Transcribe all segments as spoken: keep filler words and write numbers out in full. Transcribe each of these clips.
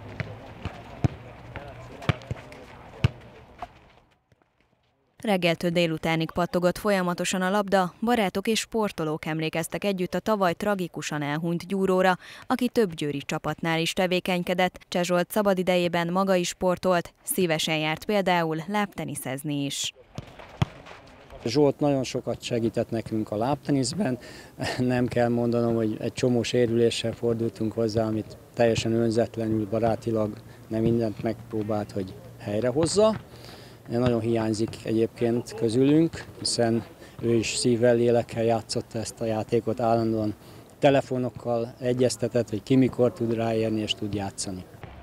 Reggeltől délutánig pattogott folyamatosan a labda, barátok és sportolók emlékeztek együtt a tavaly tragikusan elhunyt Gyúróra, aki több győri csapatnál is tevékenykedett. Cseh Zsolt szabadidejében maga is sportolt, szívesen járt például lábteniszezni is. Zsolt nagyon sokat segített nekünk a lábteniszben, nem kell mondanom, hogy egy csomó sérüléssel fordultunk hozzá, amit teljesen önzetlenül, barátilag nem mindent megpróbált, hogy helyrehozza. Nagyon hiányzik egyébként közülünk, hiszen ő is szívvel, lélekkel játszotta ezt a játékot, állandóan telefonokkal egyeztetett, hogy ki mikor tud ráérni és tud játszani.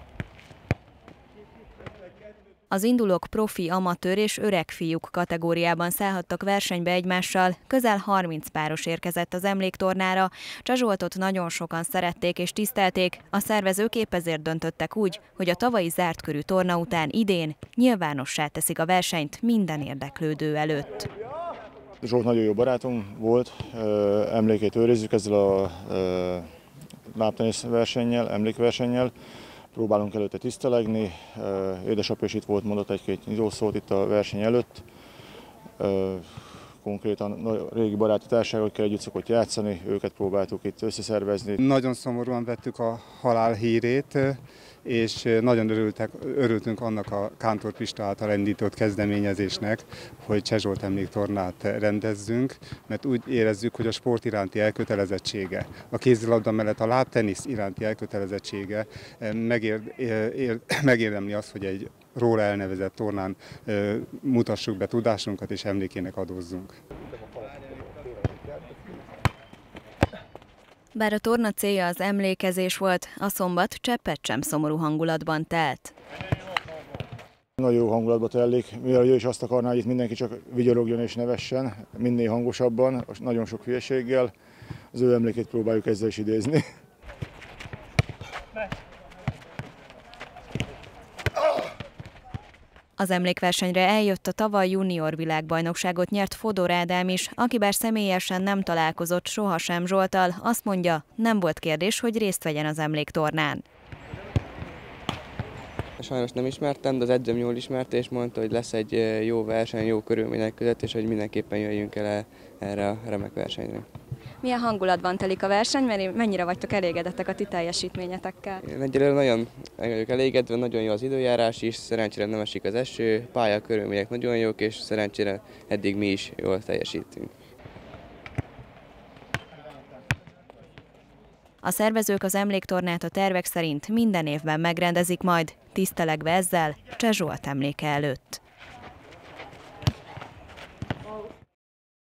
Az indulók profi, amatőr és öreg fiúk kategóriában szállhattak versenybe egymással, közel harminc páros érkezett az emléktornára. Cseh Zsoltot nagyon sokan szerették és tisztelték, a szervezők épp ezért döntöttek úgy, hogy a tavalyi zártkörű torna után idén nyilvánossá teszik a versenyt minden érdeklődő előtt. Zsolt nagyon jó barátunk volt, emlékét őrizzük ezzel a lábtenisz versennyel, emlékversennyel. Próbálunk előtte tisztelegni, édesapja is itt volt, mondott egy-két nyitószót itt a verseny előtt. Konkrétan a régi baráti társaságokkal együtt szokott játszani, őket próbáltuk itt összeszervezni. Nagyon szomorúan vettük a halál hírét, és nagyon örültek, örültünk annak a Kántor Pista által indított kezdeményezésnek, hogy Cseh Zsolt emléktornát rendezzünk, mert úgy érezzük, hogy a sport iránti elkötelezettsége, a kézilabda mellett a lábtenisz iránti elkötelezettsége megér, ér, megérdemli azt, hogy egy róla elnevezett tornán mutassuk be tudásunkat és emlékének adózzunk. Bár a torna célja az emlékezés volt, a szombat cseppet sem szomorú hangulatban telt. Nagyon jó hangulatba telik, mivel ő is azt akarná, hogy itt mindenki csak vigyorogjon és nevessen, minél hangosabban, nagyon sok hülyeséggel. Az ő emlékét próbáljuk ezzel is idézni. Az emlékversenyre eljött a tavaly junior világbajnokságot nyert Fodor Ádám is, aki bár személyesen nem találkozott sohasem Zsolttal, azt mondja, nem volt kérdés, hogy részt vegyen az emléktornán. Sajnos nem ismertem, de az edzőm jól ismerte, és mondta, hogy lesz egy jó verseny, jó körülmények között, és hogy mindenképpen jöjjünk el erre a remek versenyre. Milyen hangulatban telik a verseny, mert mennyire vagytok elégedettek a ti teljesítményetekkel? Én egyelőre nagyon meg vagyok elégedve, nagyon jó az időjárás is, szerencsére nem esik az eső, pálya körülmények nagyon jók, és szerencsére eddig mi is jól teljesítünk. A szervezők az emléktornát a tervek szerint minden évben megrendezik majd, tisztelegve ezzel Cseh Zsolt emléke előtt.